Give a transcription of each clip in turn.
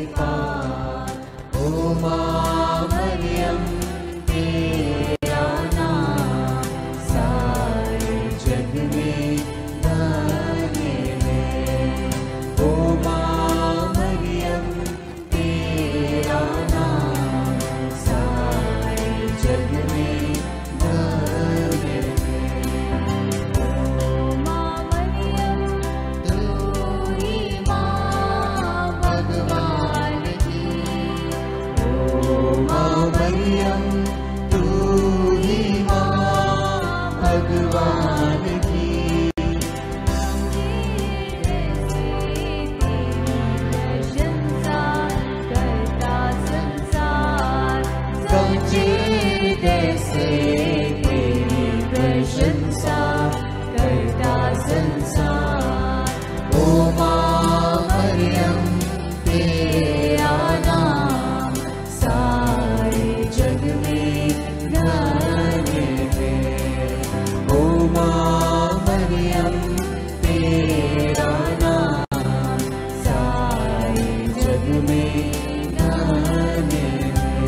पार। ओ माँ मरियम तेरा नाम सारे जग में धन्य है। ओ माँ मरियम तेरा नाम सारे जग में धन्य है। ओ माँ मरियम तू ही माँ भगवान की। ओ माँ मरियम तू ही माँ भगवान की। समझे जैसे तेरी प्रशंसा करता संसार। ओ माँ मरियम तेरा नाम सारे जग में धन्य है। ओ माँ मरियम तेरा नाम सारे जग में धन्य है।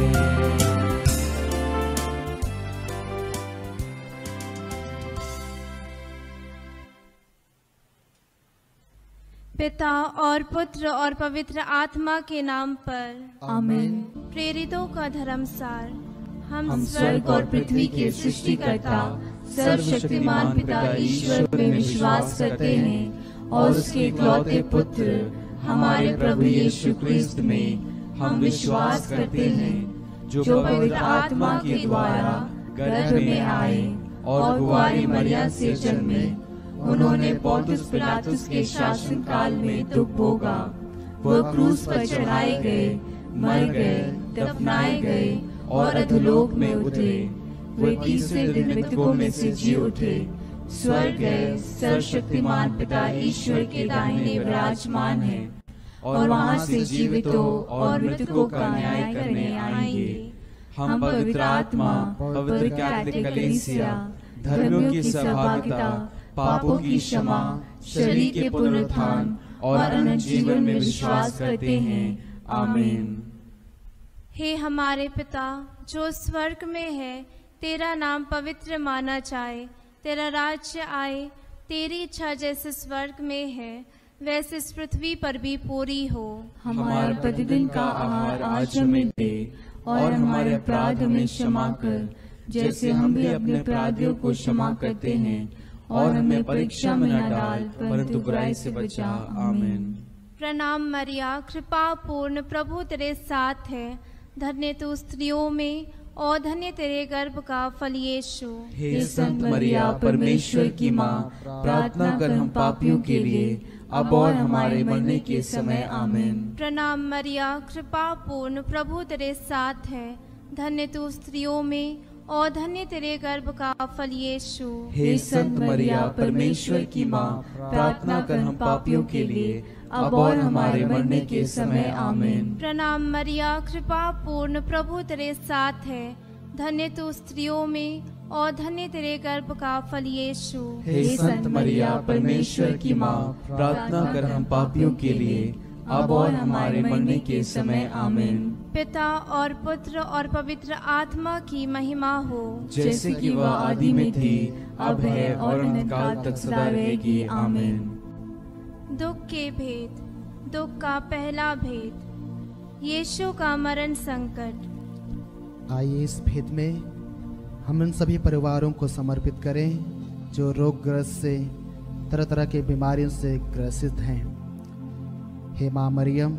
पिता और पुत्र और पवित्र आत्मा के नाम पर आमीन। प्रेरितों का धर्मसार। हम स्वर्ग और पृथ्वी के सृष्टिकर्ता सर्वशक्तिमान पिता ईश्वर में विश्वास करते हैं और उसके इकलौते पुत्र हमारे प्रभु यीशु क्रिस्त में हम विश्वास करते हैं, जो पवित्र आत्मा के द्वारा गर्भ में आए और कुंवारी मरियम से जन्मे। उन्होंने पौलुस पिलातुस के शासन काल में दुख भोगा। वह क्रूस पर चढ़ाए गए, मर गए, दफनाए गए और अधोलोक में उतरे। वे तीसरे दिन मृतकों में से जी उठे, स्वर्ग गए, सर्वशक्तिमान पिता ईश्वर के दाहिने विराजमान है और वहां से जीवितों और मृतकों का न्याय करने आएंगे। हम पवित्र आत्मा, पवित्र कैथोलिक कलीसिया, धर्मों की सहभागिता, पापों की क्षमा, शरीर के पुनरुत्थान और अनंत जीवन में विश्वास करते हैं। आमीन। हे हमारे पिता जो स्वर्ग में है, तेरा नाम पवित्र माना जाए। तेरा राज्य आए, तेरी इच्छा जैसे स्वर्ग में है वैसे इस पृथ्वी पर भी पूरी हो। हमारा प्रतिदिन का आहार आज हमें दे और हमारे अपराध हमें क्षमा कर, जैसे हम भी अपने अपराधियों को क्षमा करते हैं। और हमें परीक्षा में न डाल, परंतु बुराई से बचा। आमीन। प्रणाम मरिया, कृपा पूर्ण, प्रभु तेरे साथ है। धन्य तू स्त्रियों में और धन्य तेरे गर्भ का फल यीशु। हे संत मरिया, परमेश्वर की माँ, प्रार्थना कर हम पापियों के लिए, अब और हमारे मरने के समय। आमीन। प्रणाम मरिया, कृपा पूर्ण, प्रभु तेरे साथ है। धन्य तू स्त्रियों में और धन्य तेरे गर्भ का फल यीशु। हे संत मरिया, परमेश्वर की माँ, प्रार्थना कर हम पापियों के लिए, अब और हमारे मरने के समय। आमीन। प्रणाम मरिया, कृपा पूर्ण, प्रभु तेरे साथ है। धन्य तू स्त्रियों में और धन्य तेरे गर्भ का फल यीशु। हे संत मरिया, परमेश्वर की माँ, प्रार्थना कर हम पापियों के लिए, अब और हमारे मरने के समय। आमीन। पिता और पुत्र और पवित्र आत्मा की महिमा हो, जैसे कि वह आदि में थी, अब है और अनंत काल तक सदा रहेगी। आमीन। दुख के भेद। दुख का पहला भेद, यीशु का मरण संकट। आइए इस भेद में हम उन सभी परिवारों को समर्पित करें जो रोगग्रस्त से, तरह तरह की बीमारियों से ग्रसित हैं। हे माँ मरियम,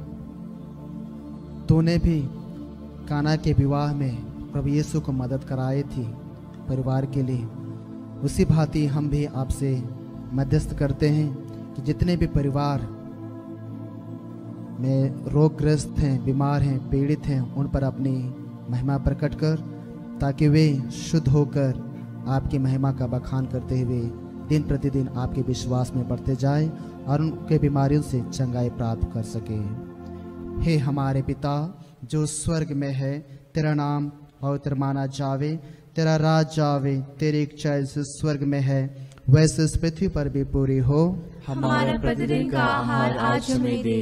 तूने भी काना के विवाह में प्रभु यीशु को मदद कराई थी परिवार के लिए। उसी भांति हम भी आपसे मध्यस्थ करते हैं कि जितने भी परिवार में रोगग्रस्त हैं, बीमार हैं, पीड़ित हैं, उन पर अपनी महिमा प्रकट कर, ताकि वे शुद्ध होकर आपकी महिमा का बखान करते हुए दिन प्रतिदिन आपके विश्वास में बढ़ते जाए और उनके बीमारियों से चंगाई प्राप्त कर सके। हे हमारे पिता जो स्वर्ग में है, तेरा नाम पवित्र माना जावे, तेरा राज आवे, तेरी इच्छा जैसे स्वर्ग में है वैसे इस पृथ्वी पर भी पूरी हो। हमारा प्रतिदिन का आहार आज हमें दे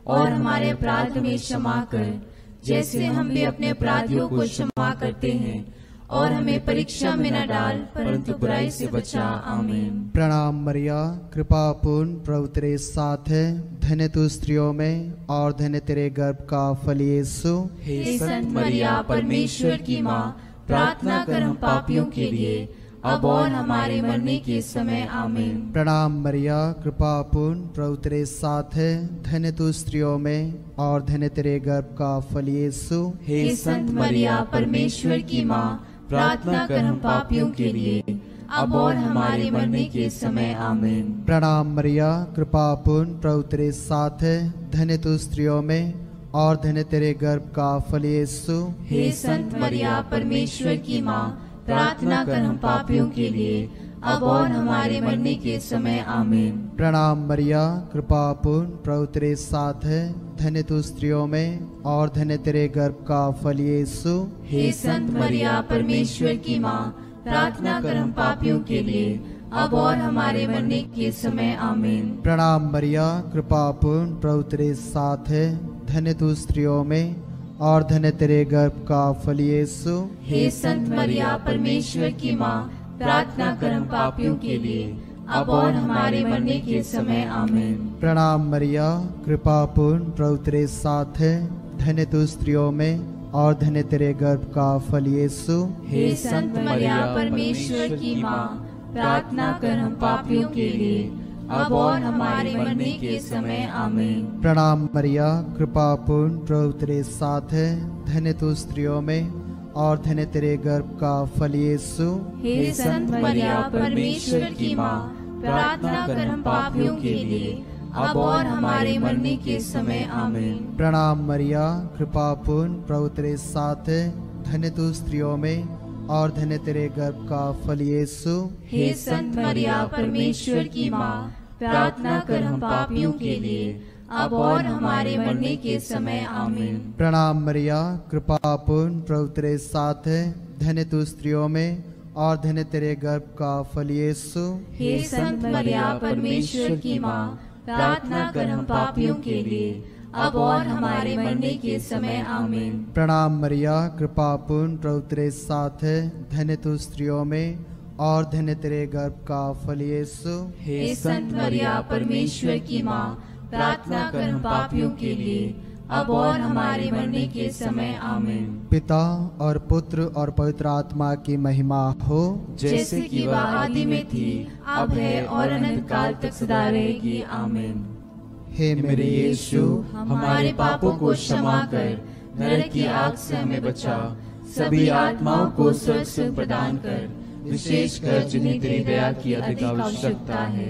और हमारे अपराध में क्षमा कर, जैसे हम भी अपने अपराधियों को क्षमा करते हैं। और हमें परीक्षा में न डाल, परंतु बुराई से बचा। आमीन। प्रणाम मरिया, कृपा पूर्ण, प्रभु तेरे साथ है, धन्य तू स्त्रियों में और धन्य तेरे गर्भ का फल यीशु। हे संत मरिया, परमेश्वर की माँ, प्रार्थना कर हम पापियों के लिए, अब और हमारे मरने के समय। आमीन। प्रणाम मरिया, कृपा पूर्ण, प्रभु तेरे साथ है, धन्य तू स्त्रियों में और धन्य तेरे गर्भ का फल यीशु। हे संत मरिया, परमेश्वर की माँ, प्रार्थना कर हम पापियों के लिए, अब और हमारे मरने के समय। आमीन। प्रणाम मरिया, कृपा पूर्ण, प्रभु तेरे साथ है, धन्य तू स्त्रियों में और धन्य तेरे गर्भ का फल यीशु। हे संत मरिया, परमेश्वर की माँ, प्रार्थना कर हम पापियों के लिए, अब और हमारे मरने के समय। आमीन। प्रणाम मरिया, कृपा पूर्ण, प्रभु तेरे साथ है, धन्य तू स्त्रियों में और धन्य तेरे गर्भ का फल यीशु। हे संत मरिया, परमेश्वर की माँ, प्रार्थना कर हम पापियों के लिए, अब और हमारे मरने के समय। आमीन। प्रणाम मरिया, कृपा पूर्ण, प्रभु तेरे साथ है, धन्य तू स्त्रियों में और धन्य तेरे गर्भ का फल यीशु। हे संत मरिया, परमेश्वर की माँ, प्रार्थना कर हम पापियों के लिए, अब और हमारे मरने के समय। आमीन। प्रणाम मरिया, कृपा पूर्ण, प्रभु तेरे साथ है, धन्य तू स्त्रियों में और धन्य तेरे गर्भ का फल यीशु। हे संत मरिया, परमेश्वर की माँ, प्रार्थना कर हम पापियों के लिए, अब और हमारे मरने के समय। आमीन। प्रणाम मरिया, कृपा पूर्ण, प्रभु तेरे साथ है, धन्य तू स्त्रियों में और धन्य तेरे गर्भ का फल यीशु। हे संत मरिया, परमेश्वर की माँ, प्रार्थना कर हम पापियों के लिए, अब और हमारे मरने के समय। आमीन। प्रणाम मरिया, कृपा पूर्ण, प्रभु तेरे साथ है, धन्य तू स्त्रियों में और धन्य तेरे गर्भ का फल यीशु। हे संत मरिया, परमेश्वर की माँ, प्रार्थना कर हम पापियों के लिए, अब और हमारे मरने के समय। आमीन। प्रणाम मरिया, कृपा पूर्ण, प्रभु तेरे साथ है, धन्य तू स्त्रियों में और धन्य तेरे गर्भ का फल यीशु। हे संत मरिया, परमेश्वर की माँ, प्रार्थना कर हम पापियों के लिए, अब और हमारे मरने के समय। आमीन। प्रणाम मरिया, कृपा पूर्ण, प्रभु तेरे साथ है, धन्य तू स्त्रियों में और धन्य तेरे गर्भ का फल यीशु। हे संत मरिया, परमेश्वर की माँ, प्रार्थना कर हम पापियों के लिए, अब और हमारे मरने के समय। आमीन। पिता और पुत्र और पवित्र आत्मा की महिमा हो, जैसे कि वह आदि में थी, अब है और अनंत काल तक सदा रहेगी। आमीन। हे मेरे यीशु, हमारे पापों को क्षमा कर, नरक की आग से हमें बचा, सभी आत्माओं को स्वर्ग सुख प्रदान कर, विशेषकर जिन्हें तेरी दया की अधिक आवश्यकता है।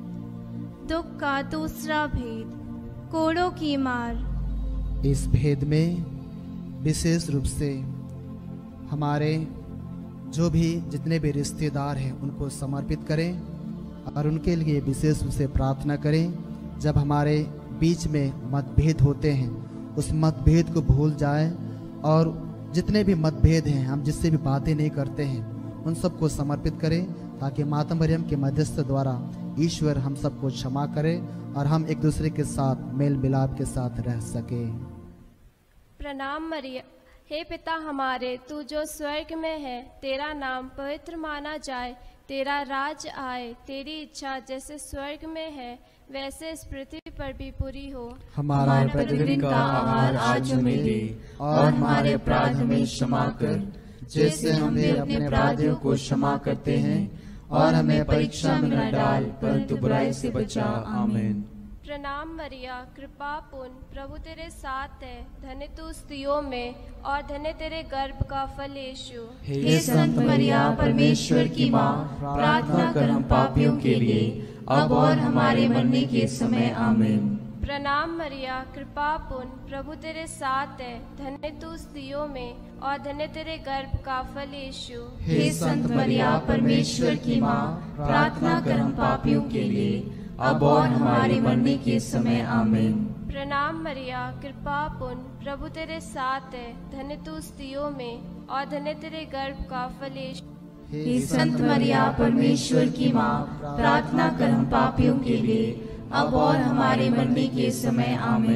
दुख का दूसरा भेद, कोड़ों की मार। इस भेद में विशेष रूप से हमारे जो भी जितने भी रिश्तेदार हैं उनको समर्पित करें और उनके लिए विशेष रूप से प्रार्थना करें। जब हमारे बीच में मतभेद होते हैं उस मतभेद को भूल जाएं और जितने भी मतभेद हैं, हम जिससे भी बातें नहीं करते हैं, उन सबको समर्पित करें ताकि माता मरियम के मध्यस्थ द्वारा ईश्वर हम सबको क्षमा करे और हम एक दूसरे के साथ मेल मिलाप के साथ रह सके। प्रणाम मरिया। हे पिता हमारे, तू जो स्वर्ग में है, तेरा नाम पवित्र माना जाए, तेरा राज आए, तेरी इच्छा जैसे स्वर्ग में है वैसे इस पृथ्वी पर भी पूरी हो। हमारा प्रतिदिन का आहार आज हमें दे, और हमारे अपराध हमें क्षमा कर, जैसे हम भी अपने अपराधियों को क्षमा करते हैं, और हमें परीक्षा में न डाल, परंतु बुराई से बचा। आमीन। प्रणाम मरिया, कृपा पूर्ण, प्रभु तेरे साथ है, धन्य तू स्त्रियों में और धन्य तेरे गर्भ का फल यीशु। हे संत मरिया, परमेश्वर की माँ, प्रार्थना कर हम पापियों के लिए, अब और हमारे मरने के समय। आमीन। प्रणाम मरिया, कृपा पूर्ण, प्रभु तेरे साथ है, धन्य तू स्त्रियों में और धन्य तेरे गर्भ का फल यीशु। हे संत मरिया, परमेश्वर की माँ, प्रार्थना कर हम पापियों के लिए, अब और हमारे मरने के समय। आमीन। प्रणाम मरिया, कृपा पूर्ण, प्रभु तेरे साथ है, धन्य तू स्त्रियों में और धन्य तेरे गर्भ का फल यीशु। हे संत मरिया, परमेश्वर की माँ, प्रार्थना कर हम पापियों के लिए, अब और हमारे मरने के समय। आमीन।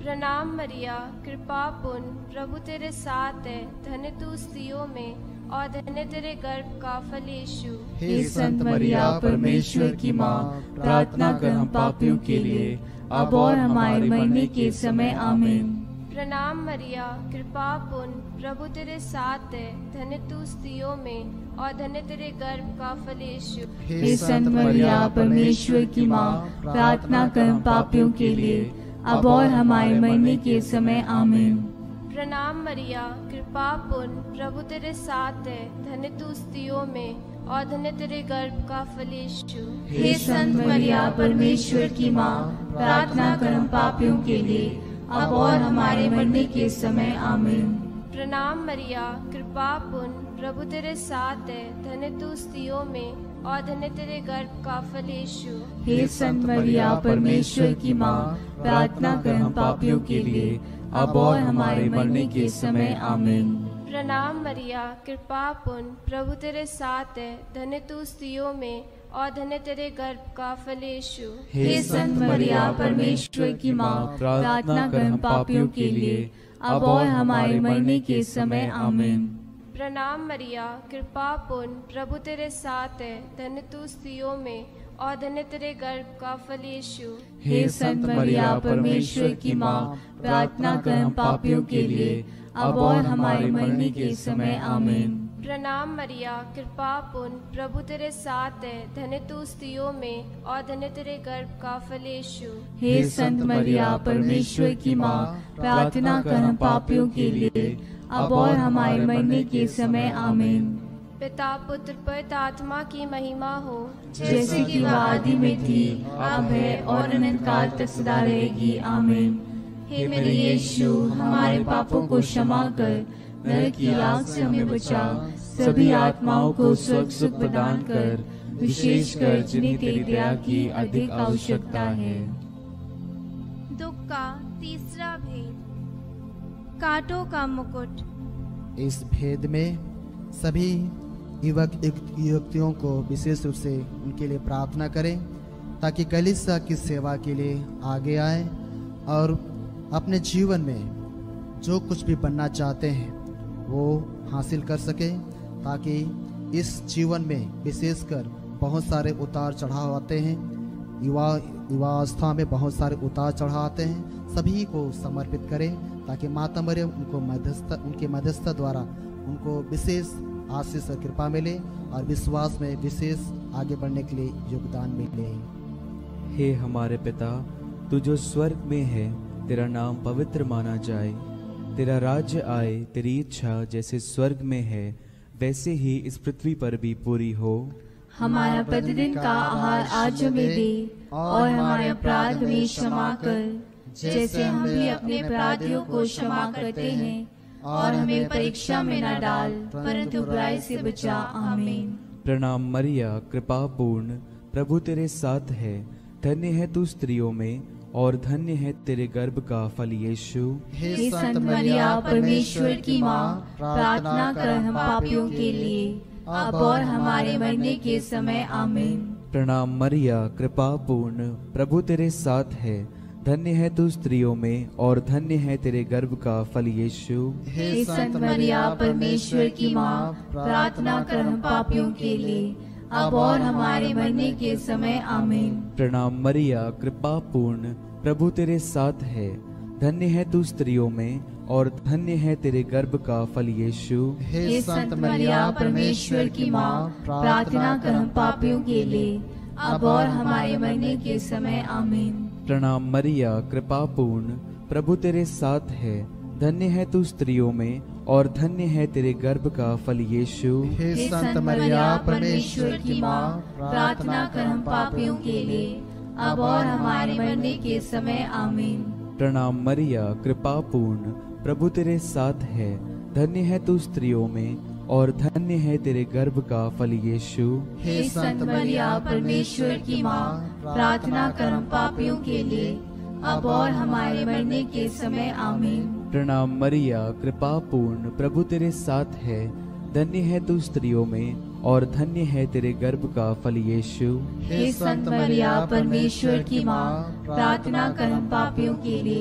प्रणाम मरिया, कृपा पूर्ण, प्रभु तेरे साथ है, धन्य तू स्त्रियों में और धन्य तेरे गर्भ का फल यीशु। हे संत मरिया, परमेश्वर की माँ, प्रार्थना कर हम पापियों के लिए, अब और हमारे मरने के समय। आमीन। प्रणाम मरिया, कृपा पूर्ण, प्रभु तेरे साथ है, धन्य तू स्त्रियों में और धन्य तेरे गर्भ का फल यीशु। हे संत मरिया, परमेश्वर की माँ, प्रार्थना कर हम पापियों के लिए, अब और हमारे मरने के समय। आमीन। प्रणाम मरिया, कृपा पूर्ण, प्रभु तेरे साथ है, धन्य तू स्त्रियों में और धन्य तेरे गर्भ का फल यीशु। हे संत मरिया, परमेश्वर की माँ, प्रार्थना कर हम पापियों के लिए, अब और हमारे मरने के समय। आमीन। प्रणाम मरिया, कृपा पूर्ण, प्रभु तेरे साथ है, धन्य तू स्त्रियों में और धन्य तेरे गर्भ का फल यीशु। हे संत मरिया, परमेश्वर की माँ, प्रार्थना कर हम पापियों के लिए, अब और हमारे मरने के समय। आमीन। प्रणाम मरिया, कृपा पूर्ण, प्रभु तेरे साथ है, धन्य तू स्त्रियों में और धन्य तेरे गर्भ का फल यीशु। हे संत मरिया, परमेश्वर की माँ, प्रार्थना कर हम पापियों के लिए, अब और हमारे मरने के समय। आमीन। प्रणाम मरिया, कृपा पूर्ण, प्रभु तेरे साथ है, धन्य तू स्त्रियों में और धन्य तेरे गर्भ का फल यीशु। हे संत मरिया, परमेश्वर की माँ, प्रार्थना कर हम पापियों के लिए, अब और हमारे मरने के समय। आमीन। प्रणाम मरिया, कृपा पूर्ण, प्रभु तेरे साथ है, धन्य तू स्त्रियों में और धन्य तेरे गर्भ का फल यीशु। हे संत मरिया, परमेश्वर की माँ, प्रार्थना कर हम पापियों के लिए, अब और हमारे मरने के समय। आमीन। पिता पुत्र पवित्र आत्मा की महिमा हो, जैसे कि वह आदि में थी, अब है और अनंत काल तक सदा रहेगी। आमीन। हे मेरे यीशु, हमारे पापों को क्षमा कर, नरक की आग से हमें बचा, सभी आत्माओं को स्वर्ग सुख प्रदान कर, विशेषकर जिन्हें तेरी दया की अधिक आवश्यकता है। दुख का तीसरा भेद, कांटों का मुकुट। इस भेद में सभी युवक युवतियों को विशेष रूप से उनके लिए प्रार्थना करें ताकि कलीसिया की सेवा के लिए आगे आए और अपने जीवन में जो कुछ भी बनना चाहते हैं वो हासिल कर सके, ताकि इस जीवन में विशेषकर बहुत सारे उतार चढ़ाव आते हैं। युवावस्था में बहुत सारे उतार चढ़ाव आते हैं। सभी को समर्पित करें ताकि माता मरियम उनके मध्यस्थता द्वारा उनको विशेष आशीष और कृपा मिले और विश्वास में विशेष आगे बढ़ने के लिए योगदान मिले। हे हमारे पिता, तू जो स्वर्ग में है, तेरा नाम पवित्र माना जाए, तेरा राज्य आए, तेरी इच्छा जैसे स्वर्ग में है वैसे ही इस पृथ्वी पर भी पूरी हो। हमारा प्रतिदिन का आहार आज हमें दे, और हमारे अपराध में क्षमा कर, जैसे हम भी अपने अपराधियों को क्षमा करते हैं, और हमें परीक्षा में न डाल, परंतु बुराई से बचा। आमीन। प्रणाम मरिया, कृपा पूर्ण, प्रभु तेरे साथ है, धन्य है तू स्त्रियों में और धन्य है तेरे गर्भ का फल यीशु। हे संत मरिया, परमेश्वर की माँ, प्रार्थना कर हम पापियों के लिए, अब और हमारे मरने के समय। आमीन। प्रणाम मरिया, कृपा पूर्ण, प्रभु तेरे साथ है, धन्य है तू स्त्रियों में और धन्य है तेरे गर्भ का फल यीशु। हे संत मरिया, परमेश्वर की माँ, प्रार्थना कर हम पापियों के लिए, अब और हमारे मरने के समय। आमीन। प्रणाम मरिया, कृपा पूर्ण, प्रभु तेरे साथ है, धन्य है तू स्त्रियों में और धन्य है तेरे गर्भ का फल यीशु। हे संत मरिया, परमेश्वर की माँ, प्रार्थना कर हम पापियों के लिए, अब और हमारे मरने के समय। आमीन। प्रणाम मरिया, कृपा पूर्ण, प्रभु तेरे साथ है, धन्य है तू स्त्रियों में और धन्य है तेरे गर्भ का फल यीशु। हे संत मरिया, परमेश्वर की माँ, प्रार्थना कर हम पापियों के लिए, अब और हमारे मरने के समय। आमीन। प्रणाम मरिया, कृपा पूर्ण, प्रभु तेरे साथ है, धन्य है तू स्त्रियों में और धन्य है तेरे गर्भ का फल यीशु। हे संत मरिया, परमेश्वर की माँ, प्रार्थना कर हम पापियों के लिए, अब और हमारे मरने के समय। आमीन। प्रणाम मरिया, कृपा पूर्ण, प्रभु तेरे साथ है, धन्य है तू स्त्रियों में और धन्य है तेरे गर्भ का फल यीशु। हे संत मरिया, परमेश्वर की माँ, प्रार्थना कर हम पापियों के लिए,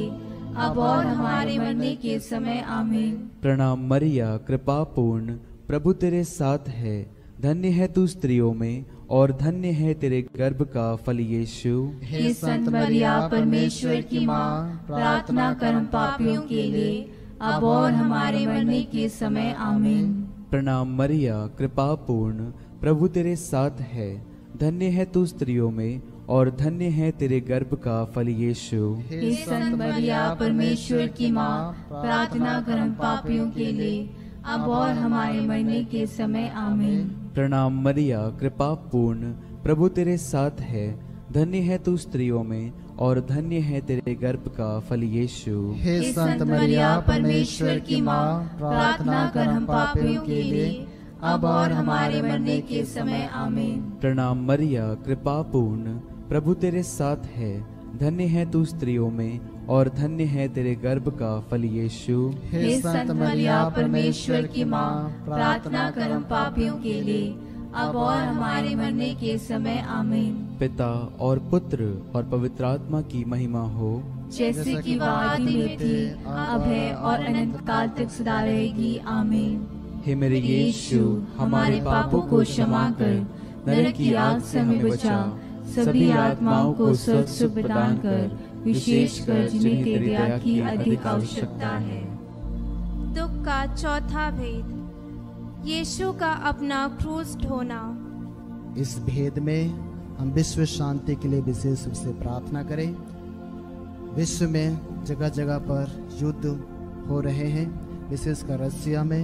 अब और हमारे मरने के समय आमीन। प्रणाम मरिया, कृपा पूर्ण, प्रभु तेरे साथ है। धन्य है तू स्त्रियों में और धन्य है तेरे गर्भ का फल यीशु। हे संत मरिया, परमेश्वर की माँ, प्रार्थना कर हम पापियों के लिए, अब और हमारे मरने के समय आमीन। प्रणाम मरिया, कृपा पूर्ण, प्रभु तेरे साथ है। धन्य है तू स्त्रियों में और धन्य है तेरे गर्भ का फल यीशु। हे संत मरिया, परमेश्वर की माँ, प्रार्थना कर हम पापियों के लिए, अब और हमारे मरने के समय आमीन। प्रणाम मरिया, कृपा पूर्ण, प्रभु तेरे साथ है। धन्य है तू स्त्रियों में और धन्य है तेरे गर्भ का फल यीशु। हे संत मरिया, परमेश्वर की माँ, प्रार्थना कर हम पापियों के लिए, अब और हमारे मरने के समय आमीन। प्रणाम मरिया, कृपा पूर्ण, प्रभु तेरे साथ है। धन्य है तू स्त्रियों में और धन्य है तेरे गर्भ का फल यीशु। हे संत मरिया, परमेश्वर की माँ, प्रार्थना कर हम पापियों के लिए, अब और हमारे मरने के समय आमीन। पिता और पुत्र और पवित्र आत्मा की महिमा हो, जैसे कि वह आदि में थी, अब है और अनंत काल तक सदा रहेगी आमीन। हे मेरे यीशु, हमारे पापों को क्षमा कर, नरक की आग से हमें बचा, सभी आत्माओं को स्वर्ग सुख प्रदान कर, विशेषकर जिन्हें तेरी दया की अधिक आवश्यकता है। दुख का चौथा भेद, यीशु का अपना क्रूस ढोना। इस भेद में हम विश्व शांति के लिए विशेष रूप से प्रार्थना करें। विश्व में जगह जगह पर युद्ध हो रहे हैं, विशेषकर रसिया में।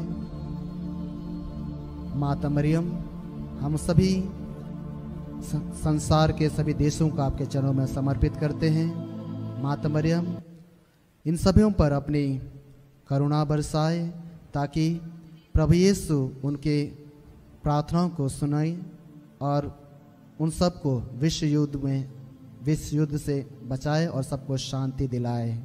माता मरियम, हम सभी संसार के सभी देशों को आपके चरणों में समर्पित करते हैं। माता मरियम, इन सभी पर अपनी करुणा बरसाए, ताकि प्रभु यीशु उनके प्रार्थनाओं को सुनाए और उन सबको विश्व युद्ध से बचाए और सबको शांति दिलाए।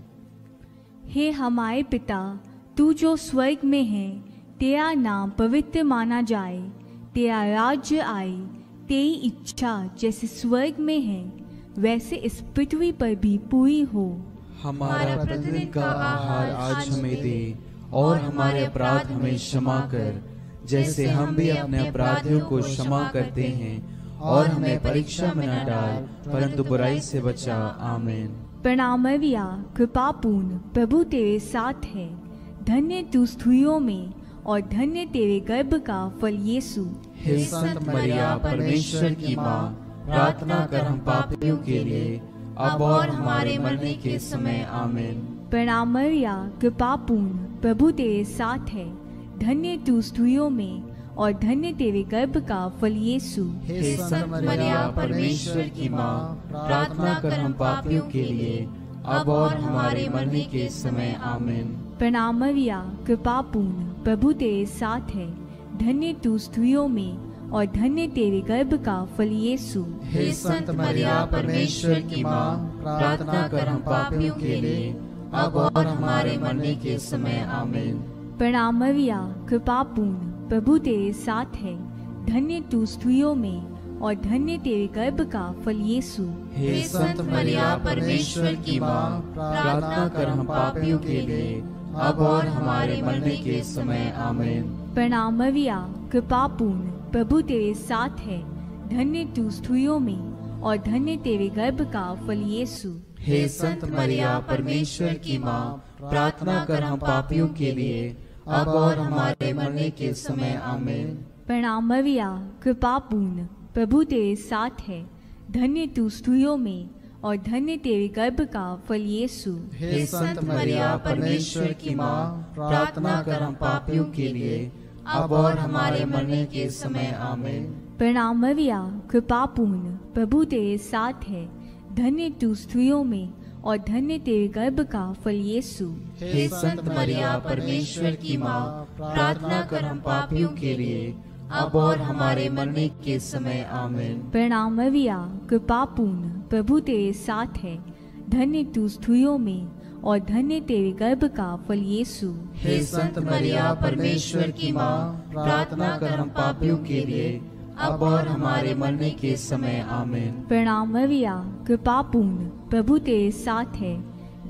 हे हमारे पिता, तू जो स्वर्ग में है, तेरा नाम पवित्र माना जाए, तेरा राज्य आए, तेरी इच्छा जैसे स्वर्ग में है वैसे इस पृथ्वी पर भी पूरी हो। हमारा प्रतिदिन का आहार आज हमें दे और हमारे अपराध हमें क्षमा कर, जैसे हम भी अपने अपराधियों को क्षमा करते हैं, और हमें परीक्षा में न डाल परंतु बुराई से बचा। आमीन। प्रणाम मरिया, कृपा पूर्ण, प्रभु तेरे साथ है। धन्य तू स्त्रियों में और धन्य तेरे गर्भ का फल यीशु। हे संत मरिया, परमेश्वर की माँ, प्रार्थना कर हम पापियों के लिए, अब और हमारे मरने के समय। आमीन। प्रणाम मरिया, कृपा पूर्ण, प्रभु तेरे साथ है। धन्य तू स्त्रियों में और धन्य तेरे गर्भ का फल यीशु। हे संत मरिया, परमेश्वर की माँ, प्रार्थना कर हम पापियों के लिए, अब और हमारे मरने के समय। आमीन। प्रणाम मरिया, कृपा पूर्ण, प्रभु तेरे साथ है। धन्य तू स्त्रियों में और धन्य तेरे गर्भ का फल यीशु। हे संत मरिया, परमेश्वर की माँ, प्रार्थना कर हम पापियों के लिए, अब और हमारे मरने के समय। आमीन। प्रणाम मरिया, कृपा पूर्ण, प्रभु तेरे साथ है। धन्य तू स्त्रियों में और धन्य तेरे गर्भ का फल यीशु। हे संत मरिया, परमेश्वर की माँ, प्रार्थना कर हम पापियों के लिए, अब और हमारे मरने के समय। आमीन। प्रणाम मरिया, कृपा पूर्ण, प्रभु तेरे साथ है। धन्य तू स्त्रियों में और धन्य तेरे गर्भ का फल यीशु। हे संत मरिया, परमेश्वर की माँ, प्रार्थना कर हम पापियों के लिए, अब और हमारे मरने के समय। आमीन। प्रणाम मरिया, कृपा पूर्ण, प्रभु तेरे साथ है। धन्य तू स्त्रियों में और धन्य तेरे गर्भ का फल यीशु। हे संत मरिया, परमेश्वर की माँ, प्रार्थना कर हम पापियों के लिए, अब और हमारे मरने के समय। आमीन। प्रणाम मरिया, कृपा पूर्ण, प्रभु तेरे साथ है। धन्य तू स्त्रियों में और धन्य तेरे गर्भ का फल यीशु। हे संत मरिया, परमेश्वर की माँ, प्रार्थना कर हम पापियों के लिए, अब और हमारे मरने के समय। आमीन। प्रणाम मरिया, कृपा पूर्ण, प्रभु तेरे साथ है। धन्य तू स्त्रियों में और धन्य तेरे गर्भ का फल यीशु। हे संत मरिया, परमेश्वर की माँ, प्रार्थना कर हम पापियों के लिए, अब और हमारे मरने के समय। आमीन। प्रणाम मरिया, कृपा पूर्ण, प्रभु तेरे साथ है।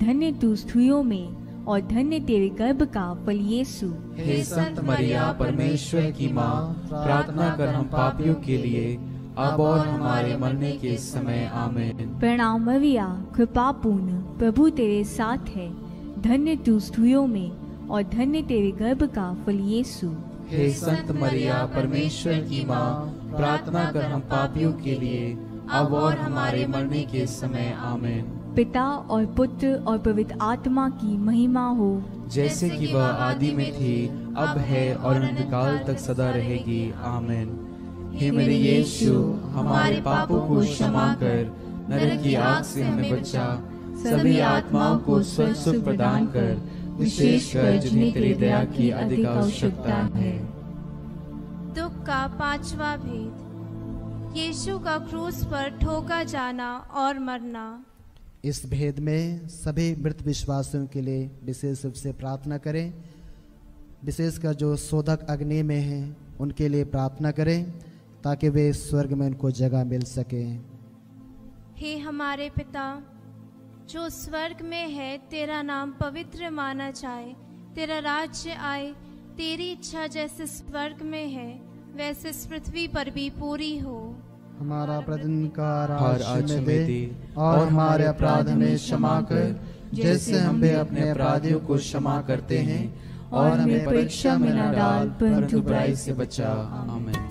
धन्य तू स्त्रियों में और धन्य तेरे गर्भ का फल यीशु। हे संत मरिया परमेश्वर की माँ, प्रार्थना कर हम पापियों के लिए अब और हमारे मरने के समय आमीन। प्रणाम मरिया, कृपा पूर्ण, प्रभु तेरे साथ है। धन्य तू स्त्रियों में और धन्य तेरे गर्भ का फल यीशु। हे संत मरिया परमेश्वर की माँ, प्रार्थना कर हम पापियों के लिए अब और हमारे मरने के समय आमीन। पिता और पुत्र और पवित्र आत्मा की महिमा हो, जैसे कि वह आदि में थी, अब है और अनंतकाल तक सदा रहेगी आमीन। हे मेरे यीशु, हमारे पापों को क्षमा कर, नरक की आग से हमें बचा, सभी आत्माओं को स्वर्ग सुख प्रदान कर, विशेषकर जिन्हें तेरी दया की अधिक आवश्यकता है। दुख का पांचवा भेद, यीशु का क्रूस पर ठोका जाना और मरना। इस भेद में सभी मृत विश्वासियों के लिए विशेष रूप से प्रार्थना करें। विशेषकर जो शोधक अग्नि में हैं उनके लिए प्रार्थना करें ताकि वे स्वर्ग में उनको जगह मिल सके। हे हमारे पिता जो स्वर्ग में है, तेरा नाम पवित्र माना जाए, तेरा राज्य आए, तेरी इच्छा जैसे स्वर्ग में है वैसे इस पृथ्वी पर भी पूरी हो। हमारा प्रतिदिन का और आज हमें दे, और हमारे अपराध हमें क्षमा कर, जैसे हम भी अपने अपराधियों को क्षमा करते हैं, और हमें परीक्षा में न डाल परंतु बुराई से बचा। आमीन।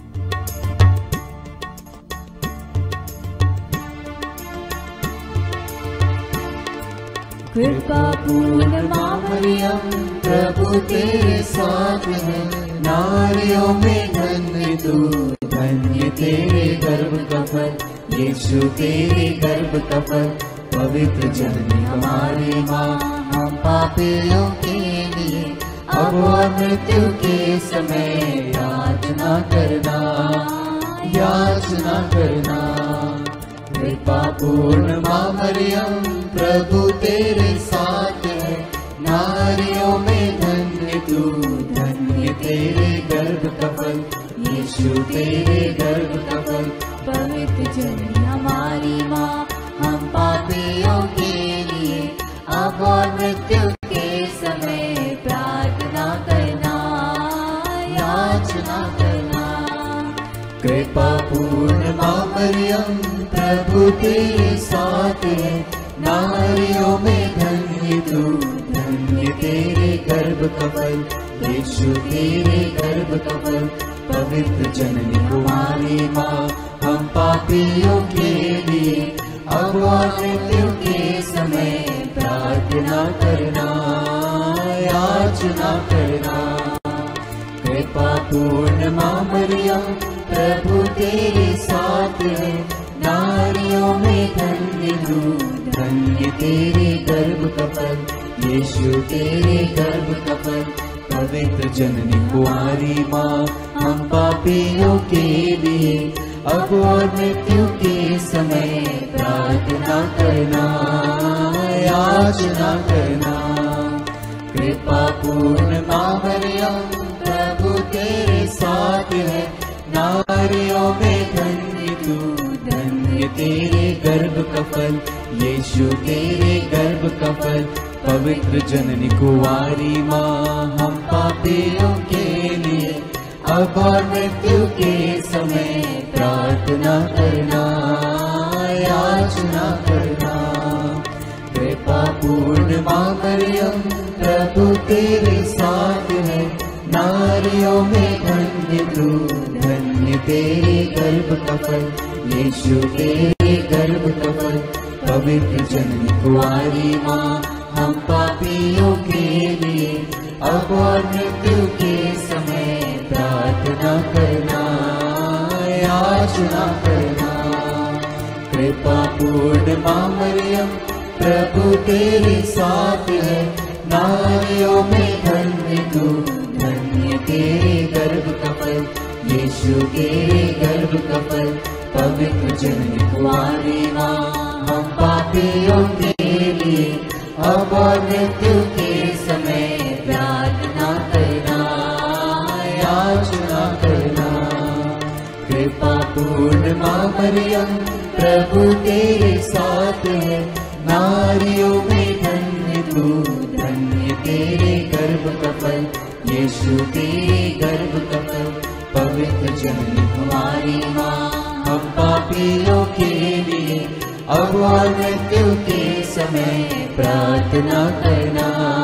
कृपा पूर्ण माँ मरियम, प्रभु तेरे साथ है, नारियों में धन्य तू, धन्य तेरे गर्भ का फल यीशु, तेरे गर्भ का फल। पवित्र जननी हमारी माँ, हम पापियों के लिए अब और मृत्यु के समय याचना करना, याचना करना। कृपा पूर्ण माँ मरियम, प्रभु तेरे साथ है, नारियों में धन्य तू, धन्य तेरे गर्भ का फल यीशु, तेरे गर्भ का फल। पवित्र जननी हमारी माँ, हम पापियों के लिए अब और मृत्यु के समय प्रार्थना करना, याचना करना। कृपा पूर्ण माँ मरियम, प्रभु तेरे साथ है, नारियों में धन्य तू, धन्य तेरे गर्भ का फल यीशु, तेरे गर्भ का फल। पवित्र जननी हमारी माँ, हम पापियों के लिए अब और मृत्यु के समय प्रार्थना करना, याचना करना। कृपा पूर्ण माँ मरियम, प्रभु तेरे साथ है, नारियों में धन्य तू, धन्य तेरे गर्भ का फल यीशु, तेरे गर्भ का फल। पवित्र जननी कुंवारी माँ, हम पापियों के लिए अब और मृत्यु के समय प्रार्थना करना, याचना करना। कृपा पूर्ण माँ मरियम, प्रभु तेरे साथ है, नारियों में धन्य तू, धन्य तेरे गर्भ का फल यीशु, तेरे गर्भ का फल। पवित्र जननी कुंवारी माँ, हम पापियों के लिए अब और मृत्यु के समय प्रार्थना करना, याचना करना। कृपा पूर्ण माँ मरियम, प्रभु तेरे साथ है, नारियों में धन्य तू, धन्य तेरे गर्भ का फल यीशु, तेरे गर्भ का फल। पवित्र जननी कुंवारी माँ, हम पापियों के लिए अब और मृत्यु के समय प्रार्थना करना, याचना करना। कृपा पूर्ण माँ मरियम, प्रभु तेरे साथ है, नारियों में धन्य तू, धन्य तेरे गर्भ का फल यीशु, तेरे गर्भ का फल। पवित्र जननी कुंवारी माँ, हम पापियों के लिए अब और मृत्यु के समय प्रार्थना करना, याचना करना। कृपा पूर्ण माँ मरियम, प्रभु तेरे साथ है, नारियों में धन्य तू, धन्य तेरे गर्भ का फल, यीशु तेरे गर्भ का फल। पवित्र जननी हमारी माँ, हम पापियों के लिए अब और मृत्यु के समय प्रार्थना करना,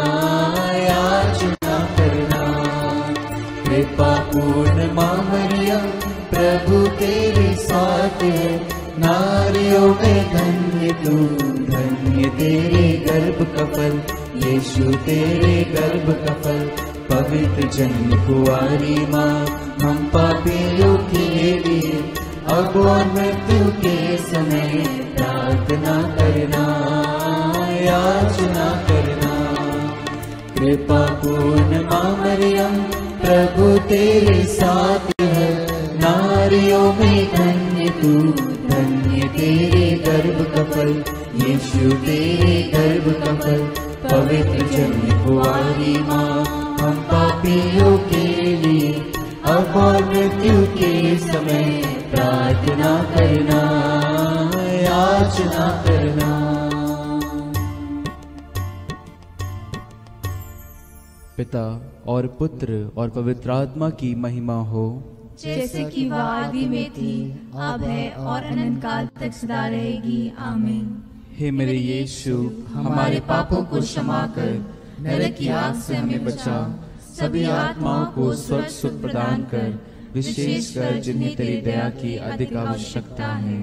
याचना करना। कृपा पूर्ण माँ मरियम, प्रभु तेरे साथ है, नारियों में धन्य तू, धन्य तेरे गर्भ का फल, यीशु तेरे गर्भ का फल। पवित्र जननी कुंवारी माँ, हम पापियों के लिए अब और मृत्यु के समय प्रार्थना करना, याचना करना। कृपा पूर्ण माँ मरियम, प्रभु तेरे साथ है, नारियों में धन्य तू, धन्य तेरे गर्भ का फल, यीशु तेरे गर्भ का फल। पवित्र जननी कुंवारी माँ, हम पापियों के लिए अब और मृत्यु के समय प्रार्थना करना, याचना करना। पिता और पुत्र और पवित्र आत्मा की महिमा हो, जैसे कि वह आदि में थी, अब है और अनंत काल तक सदा रहेगी। आमीन। हे मेरे यीशु, हमारे पापों को क्षमा कर, नरक की आग से हमें बचा, सभी आत्माओं को स्वर्ग सुख प्रदान कर, विशेषकर जिन्हें तेरी दया की अधिक आवश्यकता है।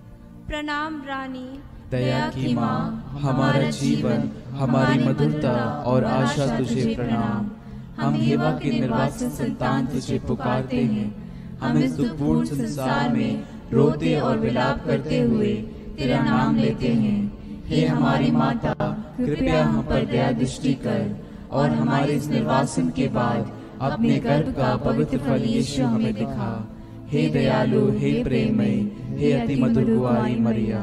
प्रणाम रानी, दया की माँ, हमारा जीवन, हमारी मधुरता और आशा तुझे प्रणाम। हम हेवा की निर्वासित संतान तुझे पुकारते हैं। हम इस दुखपूर्ण संसार में रोते और विलाप करते हुए तेरा नाम लेते हैं। हे हमारी माता, कृपया हम पर दया दृष्टि कर और हमारे इस निर्वासन के बाद अपने गर्भ का पवित्र फल यीशु हमें दिखा। हे दयालु, हे प्रेममय, हे अति मधुर कुंवारी मरिया।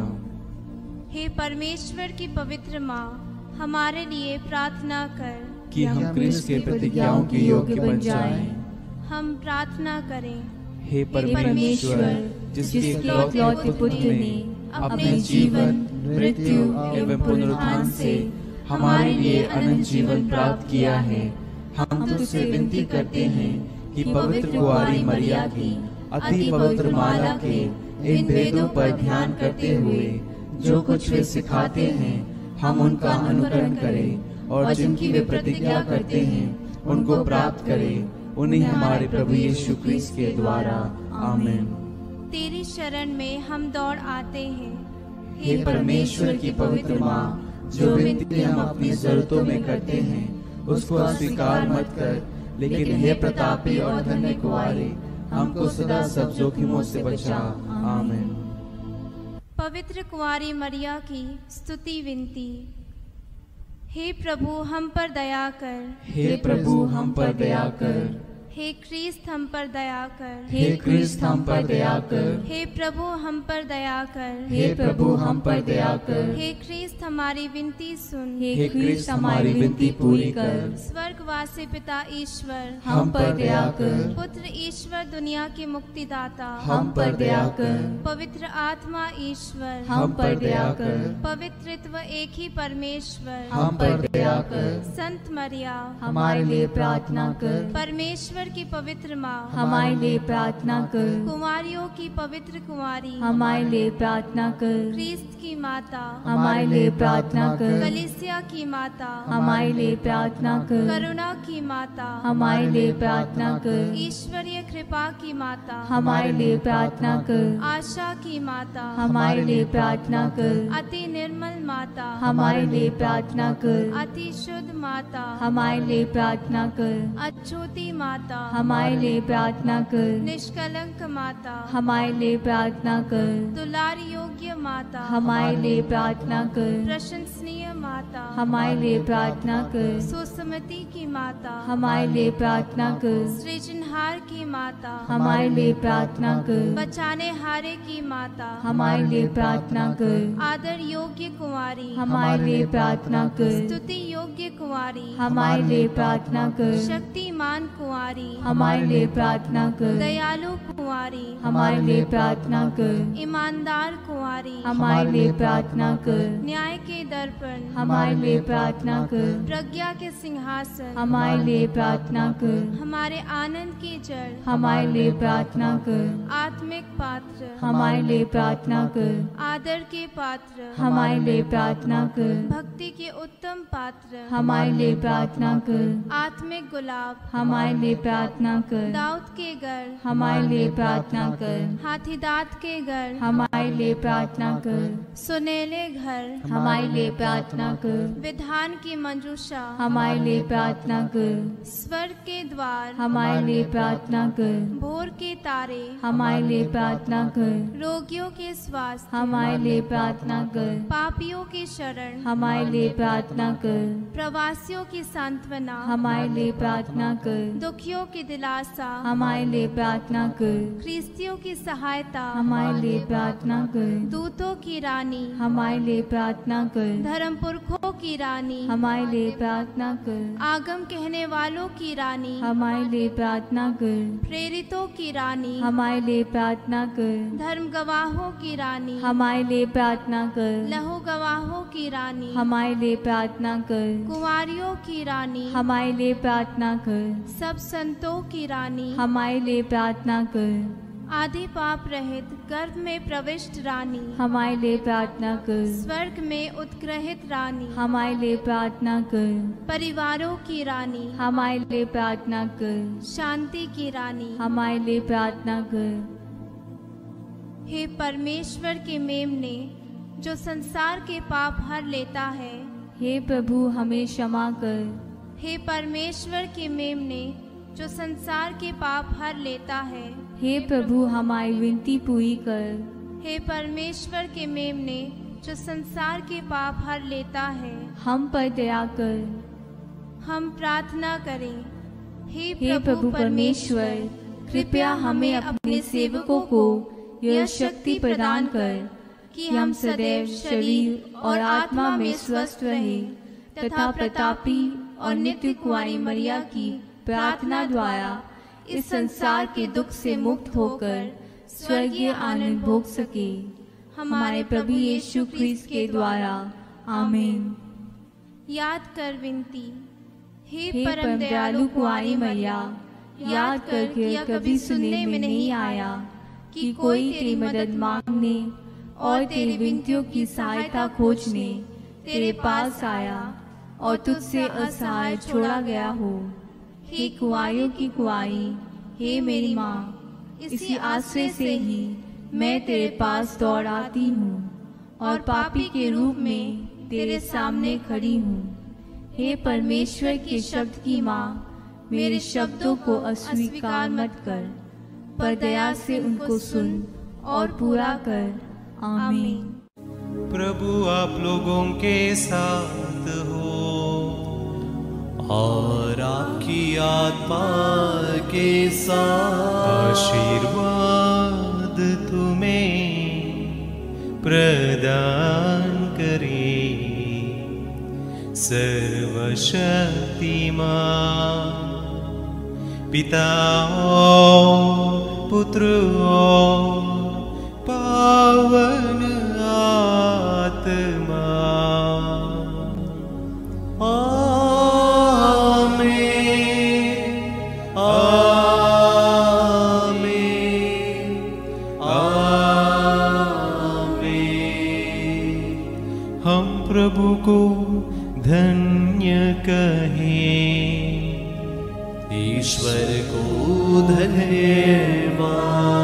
हे परमेश्वर की पवित्र माँ, हमारे लिए प्रार्थना कर कि हम क्रिस्त के प्रतिज्ञाओं के योग्य बन जाएं। हम प्रार्थना करें। हे परमेश्वर, जिसके इकलौते पुत्र ने अपने जीवन, मृत्यु एवं पुनरुत्थान से हमारे लिए अनंत जीवन प्राप्त किया है, हम तुझसे विनती करते हैं कि पवित्र कुंवारी मरिया की अति पवित्र माला के इन भेदों पर ध्यान करते हुए जो कुछ वे सिखाते हैं, हम उनका अनुकरण करें और जिनकी वे प्रतिज्ञा करते हैं उनको प्राप्त करें। उन्हीं हमारे प्रभु यीशु क्रिस्त के द्वारा। आमीन। तेरी शरण में हम दौड़ आते हैं। हे परमेश्वर की पवित्र माँ, जो विनती हम अपनी जरूरतों में करते हैं उसको अस्वीकार मत कर, लेकिन हे प्रतापी और धन्य कुंवारी, हमको सदा सब जोखिमों से बचा। आमीन। पवित्र कुंवारी मरिया की स्तुति विनती। हे प्रभु, हम पर दया कर। हे प्रभु, हम पर दया कर। हे क्रिस्त, हम पर दया कर। हे क्रिस्त, हम पर दया कर। हे प्रभु, हम पर दया कर। हे प्रभु, हम पर दया कर। हे क्रिस्त, हमारी विनती सुन। हे क्रिस्त, हमारी विनती पूरी कर। स्वर्गवासी पिता ईश्वर, हम पर दया कर। पुत्र ईश्वर, दुनिया के मुक्तिदाता, हम पर दया कर। पवित्र आत्मा ईश्वर, हम पर दया कर। पवित्रत्व एक ही परमेश्वर, हम पर दया कर। संत मरिया, हमारे लिए प्रार्थना कर। परमेश्वर की पवित्र माँ, हमारे लिए प्रार्थना कर। कुंवारियों की पवित्र कुंवारी, हमारे लिए प्रार्थना कर। क्रिस्त की माता, हमारे लिए प्रार्थना कर। कलीसिया की माता, हमारे लिए प्रार्थना कर। करुणा की माता, हमारे लिए प्रार्थना कर। ईश्वरीय कृपा की माता, हमारे लिए प्रार्थना कर। आशा की माता, हमारे लिए प्रार्थना कर। अति निर्मल माता, हमारे लिए प्रार्थना कर। अति शुद्ध माता, हमारे लिए प्रार्थना कर। अछूती माता, हमारे लिए प्रार्थना कर। निष्कलंक माता, हमारे लिए प्रार्थना कर। दुलार योग्य माता, हमारे लिए प्रार्थना कर। प्रशंसनीय माता, हमारे लिए प्रार्थना कर। सुसमति की माता, हमारे लिए प्रार्थना कर। सृजनहार की माता, हमारे लिए प्रार्थना कर। बचाने हारे की माता, हमारे लिए प्रार्थना कर। आदर योग्य कुंवारी, हमारे लिए प्रार्थना कर। स्तुति योग्य कुंवारी, हमारे लिए प्रार्थना कर। शक्तिमान कुंवारी, हमारे लिए प्रार्थना कर। दयालु कुंवारी, हमारे लिए प्रार्थना कर। ईमानदार कुंवारी, हमारे लिए प्रार्थना कर। न्याय के दर्पण, हमारे लिए प्रार्थना कर। प्रज्ञा के सिंहासन, हमारे लिए प्रार्थना कर। हमारे आनंद की जड़, हमारे लिए प्रार्थना कर। आत्मिक पात्र, हमारे लिए प्रार्थना कर। आदर के पात्र, हमारे लिए प्रार्थना कर। भक्ति के उत्तम पात्र, हमारे लिए प्रार्थना कर। आत्मिक गुलाब, हमारे लिए प्रार्थना कर। दाऊद के घर, हमारे लिए प्रार्थना कर। हाथी दांत के घर, हमारे लिए प्रार्थना कर। सुनेले घर, हमारे लिए प्रार्थना कर। विधान की मंजूषा, हमारे लिए प्रार्थना कर। स्वर्ग के द्वार, हमारे लिए प्रार्थना कर। भोर के तारे, हमारे लिए प्रार्थना कर। रोगियों के स्वास्थ्य, हमारे लिए प्रार्थना कर। पापियों की शरण, हमारे लिए प्रार्थना कर। प्रवासियों की सांत्वना, हमारे लिए प्रार्थना कर। दुखियों की दिलासा, हमारे लिए प्रार्थना कर। ख्रिस्तियों की सहायता, हमारे लिए प्रार्थना कर। दूतों की रानी, हमारे लिए प्रार्थना कर। धर्म पुरखों की रानी, हमारे लिए प्रार्थना कर। आगम कहने वालों की रानी, हमारे लिए प्रार्थना कर। प्रेरितों की रानी, हमारे लिए प्रार्थना कर। धर्म गवाहों की रानी, हमारे लिए प्रार्थना कर। लहू गवाहों की रानी, हमारे लिए प्रार्थना कर। कुंवारियों की रानी, हमारे लिए प्रार्थना कर। सब संतों की रानी, हमारे लिए प्रार्थना कर। आदि पाप रहित गर्भ में प्रविष्ट रानी, हमारे लिए प्रार्थना कर। स्वर्ग में उत्ग्रहित रानी, हमारे लिए प्रार्थना कर। परिवारों की रानी, हमारे लिए प्रार्थना कर। शांति की रानी, हमारे लिए प्रार्थना कर। हे परमेश्वर के मेमने, जो संसार के पाप हर लेता है, हे प्रभु हमें क्षमा कर। हे परमेश्वर के मेमने, जो संसार के पाप हर लेता है, हे प्रभु हमारी विनती पूरी कर। हे परमेश्वर के मेमने, जो संसार के पाप हर लेता है, हम पर दया कर। हम प्रार्थना करें। हे प्रभु परमेश्वर, कृपया हमें अपने सेवकों को यह शक्ति प्रदान कर कि हम सदैव शरीर और आत्मा में स्वस्थ रहें तथा प्रतापी और नित्य कुंवारी मरिया की प्रार्थना द्वारा इस संसार के दुख से मुक्त होकर स्वर्गीय आनंद भोग सके। हमारे प्रभु यीशु ख्रीस्त के द्वारा, आमीन। याद कर विनती। हे हे परम दयालु कुंवारी मैया, याद करके कभी सुनने में नहीं आया कि कोई तेरी मदद मांगने और तेरी विनतियों की सहायता खोजने तेरे पास आया और तुझसे असहाय छोड़ा गया हो। हे कुंवारियों की कुंवारी, हे मेरी माँ, इसी आश्रय से ही मैं तेरे पास दौड़ आती हूँ और पापी के रूप में तेरे सामने खड़ी हूँ। हे परमेश्वर के शब्द की माँ, मेरे शब्दों को अस्वीकार मत कर, पर दया से उनको सुन और पूरा कर। आमीन। प्रभु आप लोगों के साथ हो और आपकी आत्मा के साथ। आशीर्वाद तुम्हें प्रदान करे सर्वशक्तिमान पिता और पुत्र और पावन आत्मा। प्रभु को धन्य कहें, ईश्वर को धन्यवाद।